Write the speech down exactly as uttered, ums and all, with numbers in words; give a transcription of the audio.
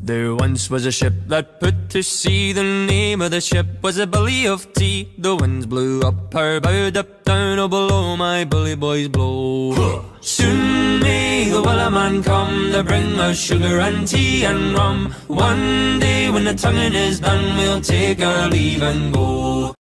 There once was a ship that put to sea. The name of the ship was a Billy of Tea. The winds blew up her bow, up down, oh below my bully boys blow. Soon may the Wellerman come to bring us sugar and tea and rum. One day when the tonguing is done, we'll take our leave and go.